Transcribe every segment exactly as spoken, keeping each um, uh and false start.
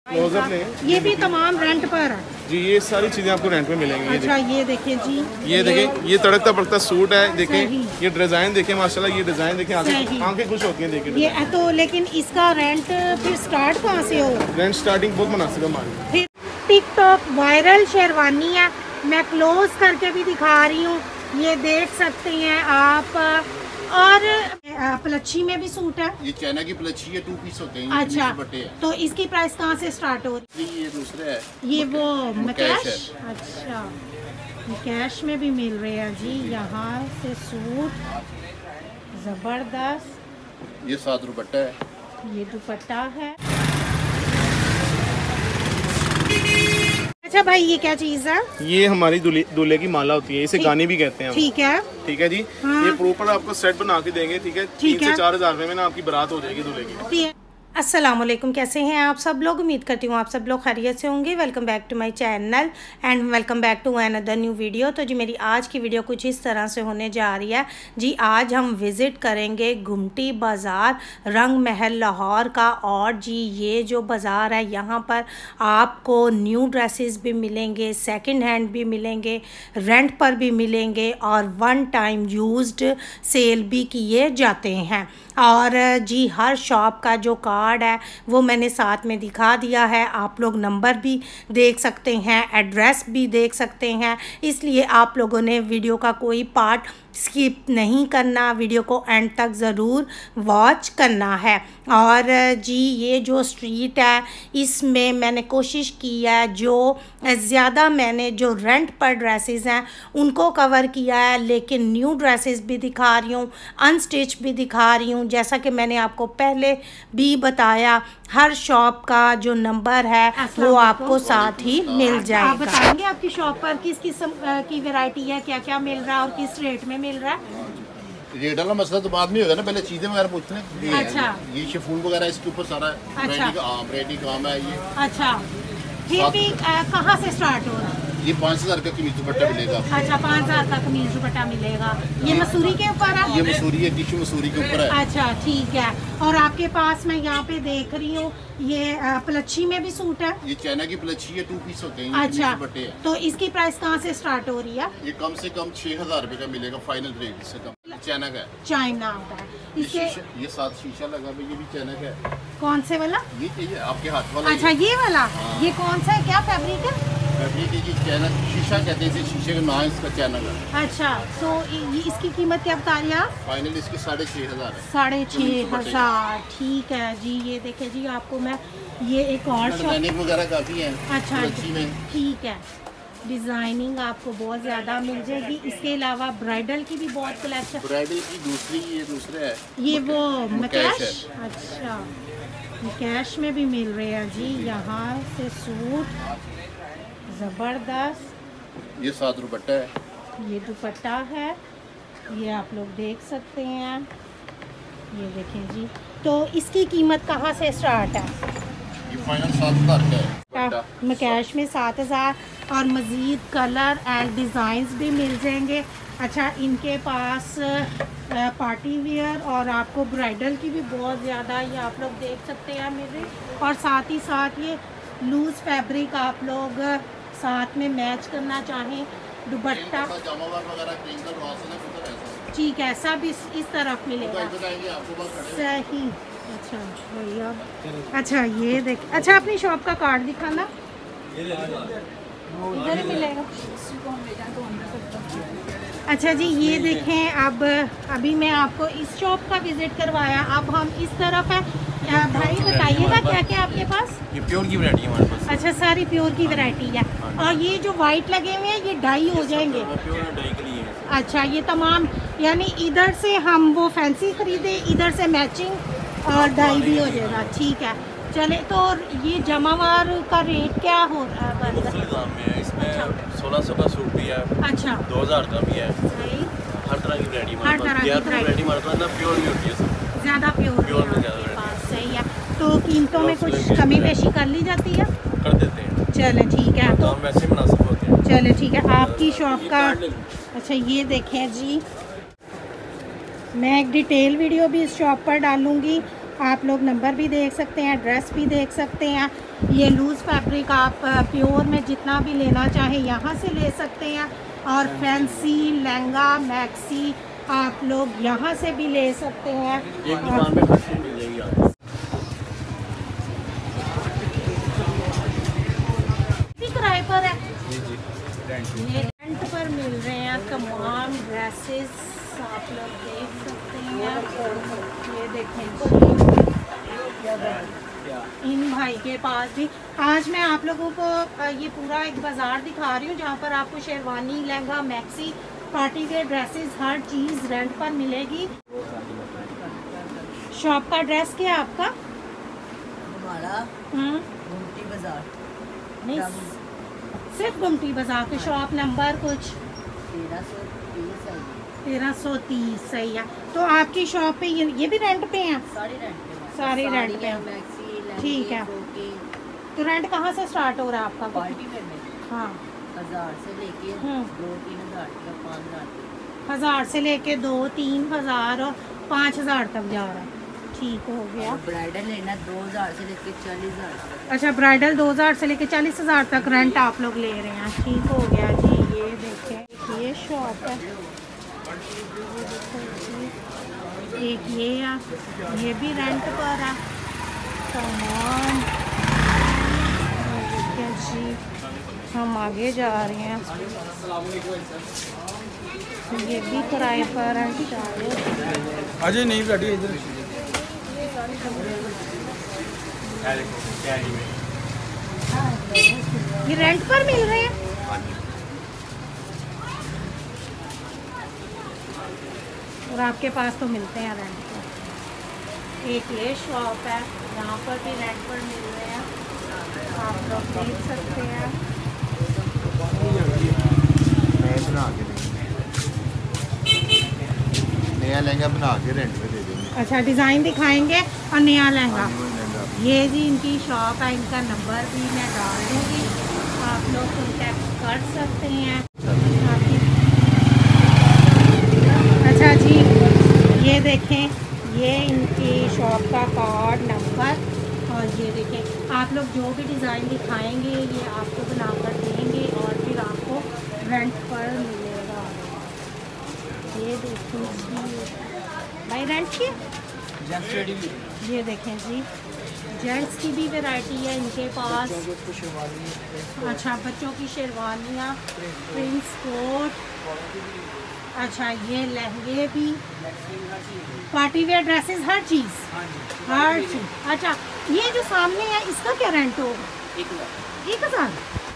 Close up लें। ये भी तमाम रेंट पर है जी, ये सारी चीज़ें आपको रेंट पे मिलेंगी। अच्छा ये देखिए जी, ये देखें, ये तड़कता भड़कता सूट है। देखें सही। ये डिज़ाइन देखें, माशाल्लाह ये डिज़ाइन देखें, आंखें आंखें खुश होती हैं देखें। ये तो लेकिन इसका रेंट फिर स्टार्ट कहाँ से हो? रेंट स्टार्टिंग बहुत मुनासिब है हमारी। फिर टिकटॉक वायरल शेरवानी है, मैं क्लोज करके भी दिखा रही हूँ, ये देख सकते हैं आप। और प्लच्छी में भी सूट है, ये चाइना की प्लच्छी है, टू पीस होते हैं। अच्छा है। तो इसकी प्राइस कहाँ से स्टार्ट हो रही है? ये दूसरे है, ये वो मकैश है। अच्छा कैश में भी मिल रहे हैं जी यहाँ से सूट, जबरदस्त। ये सात दुपट्टा है, ये दुपट्टा है। अच्छा भाई ये क्या चीज़ है? ये हमारी दूल्हे की माला होती है, इसे गानी भी कहते हैं। ठीक है ठीक है जी। हाँ। ये प्रॉपर आपको सेट बना के देंगे। ठीक है, तीन से चार हजार रुपए में ना आपकी बारात हो जाएगी दूल्हे की। ठीक है। अस्सलामुअलैकुम, कैसे हैं आप सब लोग? उम्मीद करती हूँ आप सब लोग खैरियत से होंगे। Welcome back to my channel and welcome back to another new video. तो जी मेरी आज की वीडियो कुछ इस तरह से होने जा रही है जी। आज हम विज़िट करेंगे गुमटी बाज़ार रंग महल लाहौर का। और जी ये जो बाज़ार है यहाँ पर आपको न्यू ड्रेसेस भी मिलेंगे, सेकंड हैंड भी मिलेंगे, रेंट पर भी मिलेंगे और वन टाइम यूज्ड सेल भी किए जाते हैं। और जी हर शॉप का जो कार्ड है वो मैंने साथ में दिखा दिया है। आप लोग नंबर भी देख सकते हैं, एड्रेस भी देख सकते हैं, इसलिए आप लोगों ने वीडियो का कोई पार्ट स्किप नहीं करना, वीडियो को एंड तक ज़रूर वॉच करना है। और जी ये जो स्ट्रीट है इसमें मैंने कोशिश की है, जो ज़्यादा मैंने जो रेंट पर ड्रेसेस हैं उनको कवर किया है, लेकिन न्यू ड्रेसेस भी दिखा रही हूँ, अनस्टिच भी दिखा रही हूँ। जैसा कि मैंने आपको पहले भी बताया, हर शॉप का जो नंबर है वो आपको साथ ही मिल जाएगा। आप बताएंगे आपकी शॉप पर किस किस्म की वैरायटी है, क्या क्या मिल रहा है और किस रेट में मिल रहा है? रेट वाला मसला तो बाद में होगा ना, पहले चीजें वगैरह पूछते हैं। अच्छा ये शिफॉन वगैरह इसके ऊपर सारा अच्छा वैरायटी का काम है ये। अच्छा फिर भी कहाँ से स्टार्ट हो रहा है? ये पाँच हजार का कमीज दुपट्टा मिलेगा। अच्छा पाँच हजार का कमीज दुपट्टा मिलेगा। ये मसूरी के ऊपर है? ये मसूरी है, टिश्यू मसूरी के ऊपर है। अच्छा ठीक है। और आपके पास मैं यहाँ पे देख रही हूँ ये प्लच्छी में भी सूट है। ये चाइना की प्लच्छी है, टू पीस होते हैं। अच्छा दुपट्टे है। तो इसकी प्राइस कहाँ से स्टार्ट हो रही है? ये कम से कम छह हजार रुपए का मिलेगा, फाइनल रेट इससे कम। चाइना का है, चाइना का है। इसके ये साथ शीशा लगा हुआ, ये भी चाइना का है। कौन से वाला? ये ये आपके हाथ वाला। अच्छा ये वाला। ये कौन सा है, क्या फैब्रिक है? फैब्रिक है चाइना, शीशा कहते हैं, शीशे का नाम इसका चाइना का। अच्छा तो ये इसकी कीमत क्या बता रही है आप? फाइनल इसकी साढ़े छः हजार है। साढ़े छः हजार ठीक है जी। ये देखे जी आपको मैं ये एक और डिजाइनिंग वगैरह काफी है। अच्छा में ठीक है, डिजाइनिंग आपको बहुत ज्यादा मिल जाएगी। इसके अलावा ब्राइडल की भी बहुत कलेक्शन। ब्राइडल की दूसरी, ये दूसरे है, ये वो मकैश। अच्छा कैश में भी मिल रहे हैं जी यहाँ से सूट, जबरदस्त। ये सात दुपट्टा है, ये दुपट्टा है, ये आप लोग देख सकते हैं। ये देखें जी, तो इसकी कीमत कहाँ से स्टार्ट है? ये फाइनल सात हजार का है। मकैश में सात हजार और मज़ीद कलर एंड डिज़ाइंस भी मिल जाएंगे। अच्छा इनके पास पार्टी वियर और आपको ब्राइडल की भी बहुत ज़्यादा, ये आप लोग देख सकते हैं मेरे। और साथ ही साथ ये लूज़ फैब्रिक आप लोग साथ में मैच करना चाहें, दुपट्टा ठीक है सब इस इस तरफ मिलेगा। सही। अच्छा भैया, अच्छा ये देख, अच्छा अपनी शॉप का कार्ड दिखाना, इधर ही मिलेगा। अच्छा जी ये देखें, अब अभी मैं आपको इस शॉप का विजिट करवाया, अब हम इस तरफ है। भाई बताइएगा क्या क्या आपके पास? ये प्योर की वैरायटी है हमारे पास। अच्छा सारी प्योर की वैरायटी है। और ये जो वाइट लगे हुए हैं ये डाई हो जाएंगे? प्योर डाई के लिए। अच्छा ये तमाम, यानी इधर से हम वो फैंसी खरीदे, इधर से मैचिंग और डाई भी हो जाएगा। ठीक है चले। तो ये जमावार का रेट क्या हो रहा है? इसमें सोलह सौ का सूट भी है। अच्छा दो हजार का भी है। सही, हर तरह की वैरायटी हर तरह की वैरायटी हमारे पास प्योर भी होती है, ज़्यादा प्योर प्योर में ज़्यादा। सही है। तो कीमतों में कुछ कमी पेशी कर ली जाती है? कर देते हैं। चले ठीक है। तो वैसे मुनासिब होते हैं। चले ठीक है। आपकी शॉप का, अच्छा ये देखें जी, मैं एक डिटेल वीडियो भी इस शॉप पर डालूंगी आप लोग नंबर भी देख सकते हैं, ड्रेस भी देख सकते हैं। ये लूज़ फैब्रिक आप प्योर में जितना भी लेना चाहें यहाँ से ले सकते हैं। और फैंसी लहंगा मैक्सी आप लोग यहाँ से भी ले सकते हैं। एक दुकान पे हर चीज़ मिल जाएगी आपको। किराए पर है जी जी रेंट ये रेंट पर मिल रहे हैं तमाम ड्रेसेस आप लोग देख सकते हैं। ये देखें इन भाई के पास भी आज मैं आप लोगों को ये पूरा एक बाज़ार दिखा रही हूँ जहाँ पर आपको sherwani lehenga maxi party wear dresses हर चीज़ रेंट पर मिलेगी। शॉप का एड्रेस क्या है आपका? हमारा हम्म गुमटी बाजार नहीं सिर्फ गुमटी बाजार के शॉप नंबर कुछ तेरह सौ तीस है। तेरह सौ तीस सही है। तो आपकी शॉप पे ये ये भी रेंट पे हैं? सारी रेंट पे सारी रेंट पे हैं। मैक्सी लहंगे, ठीक है। फ्रॉके, तो रेंट कहाँ से स्टार्ट हो रहा है आपका? पार्टी वेयर में हाँ हजार से लेके हम्म। दो तीन हजार तक पाँच हजार तक। हज़ार से लेके दो तीन हज़ार और पाँच हज़ार तक जा रहा है। ठीक हो गया। और ब्राइडल लेना दो हजार से लेके चालीस हजार तक। अच्छा ब्राइडल दो हज़ार से लेके चालीस हज़ार तक रेंट आप लोग ले रहे हैं। ठीक हो गया जी। ये देखें ये शॉप है, एक ये है, ये भी रेंट पर है सामान। जी हम आगे जा रहे हैं। ये भी किराए पर है शायद। अजय नहीं बैठी इधर। ये रेंट पर मिल रहे हैं। और आपके पास तो मिलते हैं रेंट पर। एक ये शॉप है यहाँ पर भी रेंट पर मिल रहे हैं, आप लोग देख सकते हैं। बना के नया लहंगा बना के रेंट पे दे देंगे। अच्छा डिज़ाइन दिखाएंगे और नया लहंगा। ये जी इनकी शॉप है, इनका नंबर भी मैं डाल दूँगी, आप लोग कॉन्टैक्ट कर सकते हैं। अच्छा जी ये देखें ये इनकी शॉप का कार्ड नंबर। और ये देखें आप लोग जो भी डिज़ाइन दिखाएंगे ये आपको बनाकर देंगे और फिर आपको रेंट पर मिलेगा। ये देखें जी भाई रेंट की ये देखें जी जेंट्स की भी वैरायटी है इनके पास। अच्छा बच्चों की शेरवानियाँ, प्रिंस कोट, अच्छा ये लहंगे भी, पार्टी वेयर ड्रेसेस हर चीज़ हर चीज़। अच्छा ये जो सामने है इसका क्या रेंट होगा? एक हज़ार।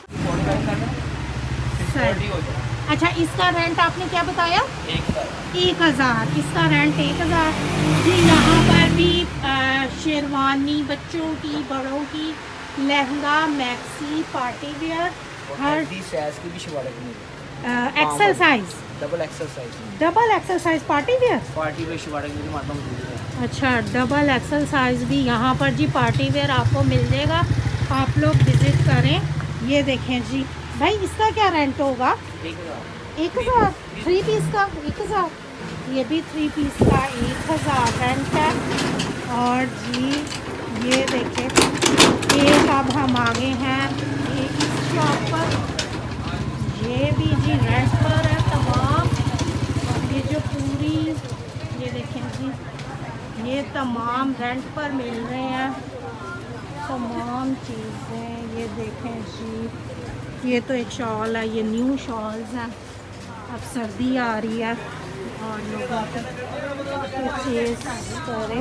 अच्छा इसका रेंट आपने क्या बताया? एक हज़ार। इसका रेंट एक हज़ार जी। यहाँ पर भी आ, शेरवानी बच्चों की बड़ों की लहंगा मैक्सी पार्टी वेयर हर साइज की भी शिवाला की मिलेगी। XL size double XL size double XL size party wear party wear शिवाला की मात्रा मौजूद है। अच्छा डबल एक्सेल साइज भी यहाँ पर जी पार्टी वेयर आपको मिल जाएगा, आप लोग विजिट करें। ये देखें जी भाई इसका क्या रेंट होगा? एक हज़ार। एक हज़ार थ्री पीस का एक हज़ार। ये भी थ्री पीस का एक हज़ार रेंट है। और जी ये देखें एक अब हम आगे हैं एक शॉप पर, ये भी जी रेंट पर है तमाम। ये जो पूरी ये देखें जी ये तमाम रेंट पर मिल रहे हैं तमाम चीज़ें। ये देखें जी ये तो एक शॉल है, ये न्यू शॉल्स हैं, अब सर्दी आ रही है और लोगों को परचेज करें।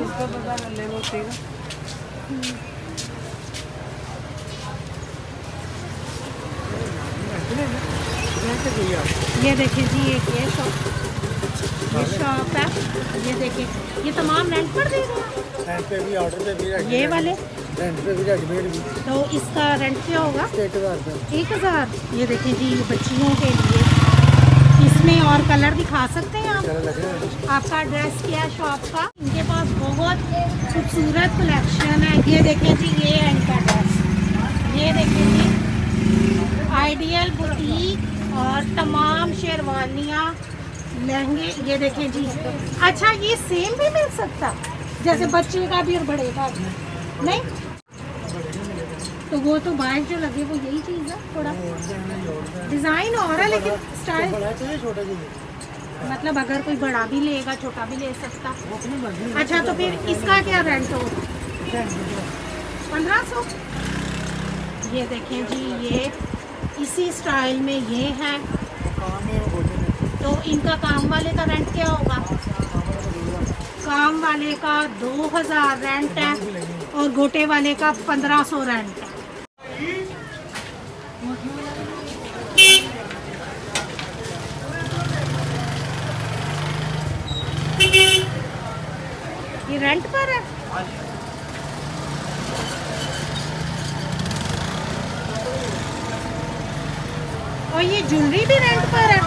ये देखिए जी एक ये शॉप ये शॉप है, ये देखिए ये तमाम रेंट पर दे रहे हैं। रेंट पे भी ऑर्डर पे भी ये वाले रेंट पे भी रेडीमेड भी तो इसका रेंट क्या होगा? एक हज़ार रुपये। एक हज़ार। ये देखें जी ये बच्चियों के लिए, इसमें और कलर दिखा सकते हैं आप? आपका एड्रेस क्या है शॉप का? इनके पास बहुत खूबसूरत कलेक्शन है। ये देखें जी ये है इनका ड्रेस, ये देखें जी आइडियल बुटीक और तमाम शेरवानियाँ लहंगे। ये देखें जी अच्छा ये सेम भी मिल सकता? जैसे बच्चे का भी और बड़े का भी नहीं? तो वो तो बाहर जो लगे वो यही चीज़ है, थोड़ा डिज़ाइन और है लेकिन स्टाइल छोटा जी मतलब अगर कोई बड़ा भी लेगा छोटा भी ले सकता। अच्छा तो फिर इसका क्या रेंट हो? पंद्रह सौ। ये देखें जी, ये इसी स्टाइल में ये है। तो इनका काम वाले का रेंट क्या होगा? काम वाले का दो हज़ार रेंट है और गोटे वाले का पंद्रह सौ रेंट है। ये रेंट पर है। और ये ज्वेलरी भी रेंट पर है।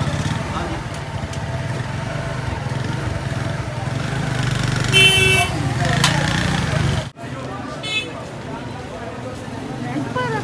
रेंट पर है।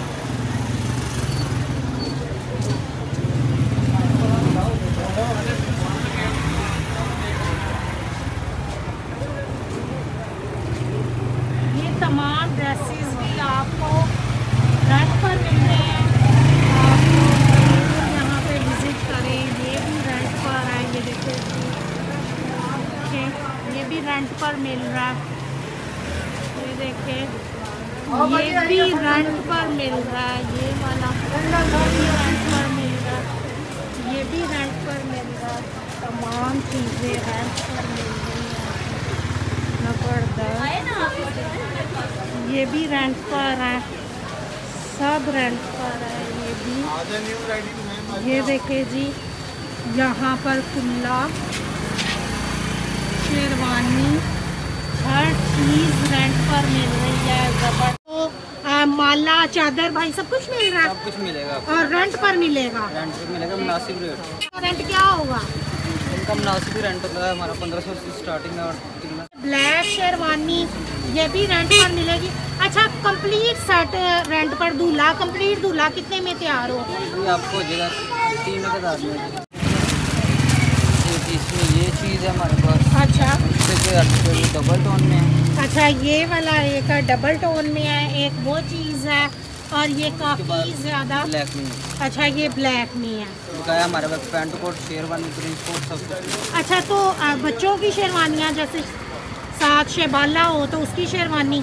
ये तमाम ड्रेसेस भी आपको रेंट पर मिल रहे हैं। आप लोग यहाँ पे विजिट करें। ये भी रेंट पर है, ये देखिए ओके, ये भी रेंट पर मिल रहा है। ये देखिए ये भी रेंट पर मिल रहा है। ये वाला ये भी रेंट पर मिल रहा है। ये भी रेंट पर मिल रहा है। तमाम चीज़ें रेंट पर मिल रही हैं। जबरदस्त। ये भी रेंट पर है, सब रेंट पर है। ये भी ये देखिए जी, यहाँ पर कुल्ला, शेरवानी, हर चीज़ रेंट पर मिल रही है। जबरदस्त। तो आ, माला, चादर भाई सब कुछ मिल रहा है। सब कुछ मिलेगा और रेंट पर मिलेगा। रेंट पे मिलेगा मुनासिब रेट। रेंट क्या होगा? इनका मुनासिब रेंट होता है हमारा पंद्रह सौ से स्टार्टिंग है। और ब्लैक शेरवानी ये भी रेंट पर मिलेगी। अच्छा कंप्लीट सेट रेंट पर दूल्हा, कंप्लीट दूल्हा कितने में तैयार हो? ये आपको हो जाएगा तीन हज़ार में। इसमें ये चीज़ है हमारे पास। अच्छा इससे डबल टोन में है। अच्छा ये वाला एक डबल टोन में है, एक वो चीज़ है और ये काफ़ी ज़्यादा ब्लैक में है। अच्छा ये ब्लैक में है। बकाया हमारे पास pant coat, sherwani, prince coat सब कुछ। अच्छा तो आ, बच्चों की शेरवानियाँ जैसे साथ शेबाला हो तो उसकी शेरवानी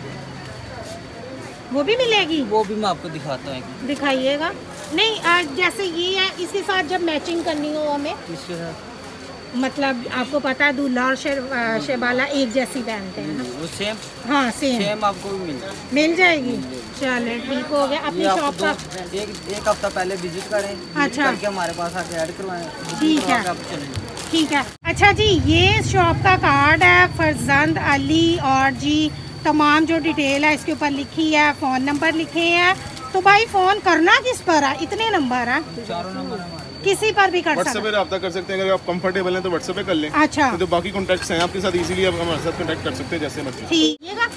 वो भी मिलेगी? वो भी मैं आपको दिखाता हूँ। दिखाइएगा। नहीं आ, जैसे ये है इसके साथ जब मैचिंग करनी हो हमें, इसके साथ मतलब आपको पता है दूल्हा और शेर शेबाला एक जैसी पहनते हैं ना? वो सेम हाँ सेम सेम आपको भी मिल जाएगा। मिल जाएगी। चलो ठीक हो गया। अपनी ये आप शॉप दो का एक एक हफ्ता पहले विजिट करें। अच्छा। करके हमारे पास आके ऐड करवाएं। ठीक है। आप चलेंगे। ठीक है। अच्छा जी ये शॉप का कार्ड है फरजंद अली और जी तमाम जो डिटेल है इसके ऊपर लिखी है, फ़ोन नंबर लिखे हैं। तो भाई फ़ोन करना किस पर है? इतने नंबर है, चारों नंबर हमारे किसी पर भी कर व्हाट्सएप सकते पे रब्ता कर सकते हैं। अगर आप कंफर्टेबल हैं तो व्हाट्सएप पे कर लें। अच्छा तो बाकी कॉन्टैक्ट्स हैं आपके साथ, इजीली आप हमारे साथ कॉन्टैक्ट कर सकते हैं जैसे मर्जी। ठीक है।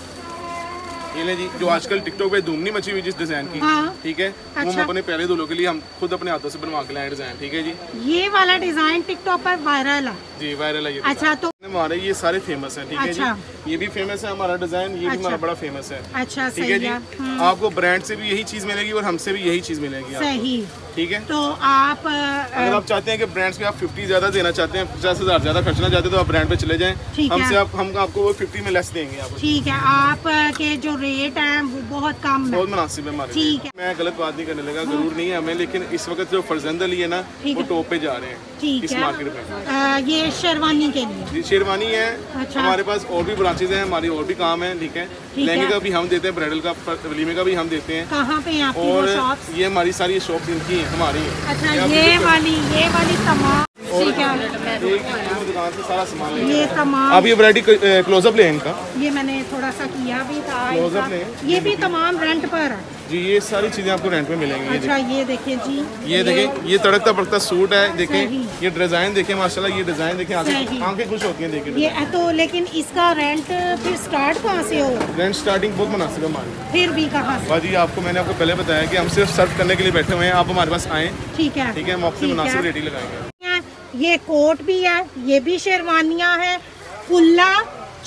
ये ले जी, जो आजकल टिकटॉक पे धूम नहीं मची हुई जिस डिजाइन की, हाँ। ठीक है, वो अच्छा। हम अपने पहले दूल्हों के लिए हम खुद अपने हाथों से बनवा के लाए डिजाइन। ठीक है जी, ये वाला डिज़ाइन टिकटॉक पर वायरल है। जी वायरल है ये। अच्छा तो हमारे ये सारे फेमस हैं। ठीक है अच्छा। जी, ये भी फेमस है हमारा डिजाइन, ये भी अच्छा। हमारा बड़ा फेमस है। अच्छा ठीक सही है जी, है। हम्म, आपको ब्रांड से भी यही चीज मिलेगी और हमसे भी यही चीज मिलेगी आपको। सही। ठीक है, तो आप अगर आप चाहते हैं कि ब्रांड्स पे आप फिफ्टी ज्यादा देना चाहते हैं, पचास हजार ज्यादा खर्चना चाहते हैं, तो आप ब्रांड पे चले जाएं। ठीक है। हमसे आप हम आपको वो फिफ्टी में लेस देंगे आपको। ठीक है। आप के जो रेट हैं वो बहुत कम है। बहुत मुनासिब है हमारे ठीक लिए। मैं गलत बात नहीं करने लगा, जरूर नहीं है हमें, लेकिन इस वक्त जो फरजंद अली है ना ठीक वो है। टॉप पे जा रहे हैं ठीक इस है। मार्केट में। आ, ये शेरवानी के लिए। जी शेरवानी है। अच्छा। हमारे पास और भी ब्रांचेज हैं, हमारी और भी काम है। ठीक है, ठीक लहंगे है। का भी हम देते हैं, ब्राइडल का, वलीमे का भी हम देते हैं। कहाँ पे हैं आपकी वो और शॉप्स? ये हमारी सारी शॉप्स इनकी हैं, हमारी हैं। अच्छा आप ये visit कर- वाली ये वाली तमाम और ठीक है। एक ही दुकान से सारा सामान लेंगे। ये तमाम आप ये वैरायटी क्लोजअप लें इनका। ये मैंने थोड़ा सा किया भी था Close up इनका। नहीं। ये भी तमाम रेंट पर है। जी ये सारी चीजें आपको रेंट पे मिलेंगी। ये अच्छा ये देखिए जी, देखिए, ये देखें, ये तड़कता पड़ता सूट है। देखें सही। ये डिजाइन देखें, माशाल्लाह ये डिजाइन देखें, सही। आंखें आंखें खुश होती हैं देखें। ये तो लेकिन इसका रेंट फिर स्टार्ट कहाँ से हो? रेंट स्टार्टिंग बहुत मुनासिब है हमारी। फिर भी कहाँ से? बाजी आपको मैंने आपको पहले बताया कि हम सिर्फ सर्व करने के लिए बैठे हुए हैं, आप हमारे पास आएँ। ठीक है। ठीक है, हम आपसे ठीक मुनासिब है। रेट ही लगाएंगे। ये कोट भी है, ये भी शेरवानियाँ हैं, कुल्ला,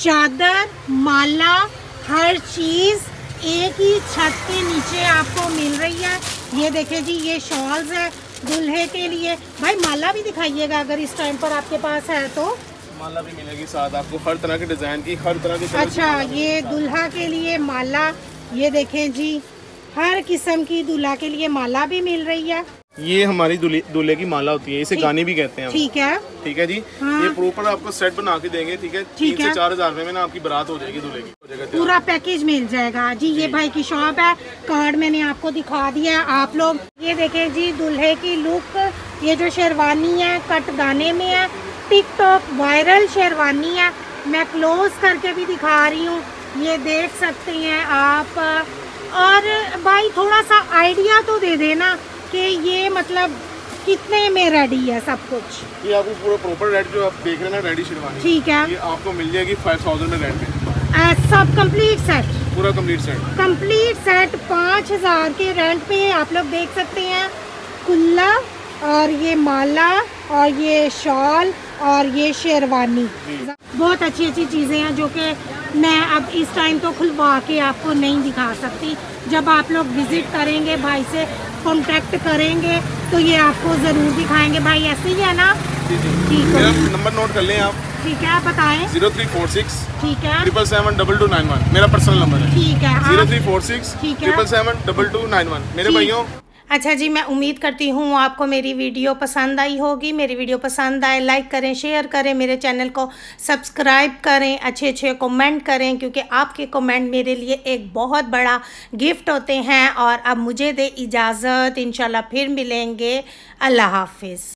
चादर, माला, हर चीज़ एक ही छत के नीचे आपको मिल रही है। ये देखिए जी, ये शॉल्स है दूल्हे के लिए। भाई माला भी दिखाइएगा अगर इस टाइम पर आपके पास है तो। माला भी मिलेगी साथ आपको, हर तरह के डिजाइन की, हर तरह के। अच्छा, ये दूल्हा के लिए माला, ये देखें जी, हर किस्म की दूल्हा के लिए माला भी मिल रही है। ये हमारी दूल्हे की माला होती है, इसे गानी भी कहते हैं हम। ठीक है, ठीक है जी। हाँ। ये प्रॉपर आपको सेट बना के देंगे, ठीक है। ठीक तीन है। से चार हजार रुपए में ना आपकी बारात हो जाएगी दूल्हे की। पूरा पैकेज मिल जाएगा जी। ये भाई की शॉप है, कार्ड मैंने आपको दिखा दिया है। आप लोग ये देखें जी, दूल्हे की लुक, ये जो शेरवानी है कट गाने में है, टिकटॉक वायरल शेरवानी है। मैं क्लोज करके भी दिखा रही हूँ, ये देख सकते हैं आप। और भाई थोड़ा सा आइडिया तो दे देना कि ये मतलब कितने में रेडी है सब कुछ। ये आपको पूरा प्रॉपर रेड जो आप देख रहे हैं ना, रेडी शेरवानी, ठीक है, ये आपको मिल जाएगी फाइव थाउजेंड में रेड में। सब कंप्लीट सेट, पूरा कंप्लीट सेट, कंप्लीट सेट पाँच हजार के रेंट पे आप लोग देख सकते हैं। कुल्ला और ये माला और ये शॉल और ये शेरवानी, बहुत अच्छी अच्छी चीज़ें हैं जो कि मैं अब इस टाइम तो खुलवा के आपको नहीं दिखा सकती। जब आप लोग विजिट करेंगे, भाई से कांटेक्ट करेंगे तो ये आपको ज़रूर दिखाएंगे। भाई ऐसे ही है ना? ठीक है, नंबर नोट कर लें आप। ठीक है, आप बताएं। जीरो थ्री फोर सिक्स ठीक है, triple seven double two nine one मेरा पर्सनल नंबर है। ठीक है, जीरो आप- थ्री फोर सिक्स ठीक है। Triple seven double two nine one मेरे ठीक। भाइयों। अच्छा जी, मैं उम्मीद करती हूँ आपको मेरी वीडियो पसंद आई होगी। मेरी वीडियो पसंद आए लाइक करें, शेयर करें, मेरे चैनल को सब्सक्राइब करें, अच्छे अच्छे कमेंट करें, क्योंकि आपके कमेंट मेरे लिए एक बहुत बड़ा गिफ्ट होते हैं। और अब मुझे दे इजाज़त, इंशाल्लाह फिर मिलेंगे। अल्लाह हाफिज़।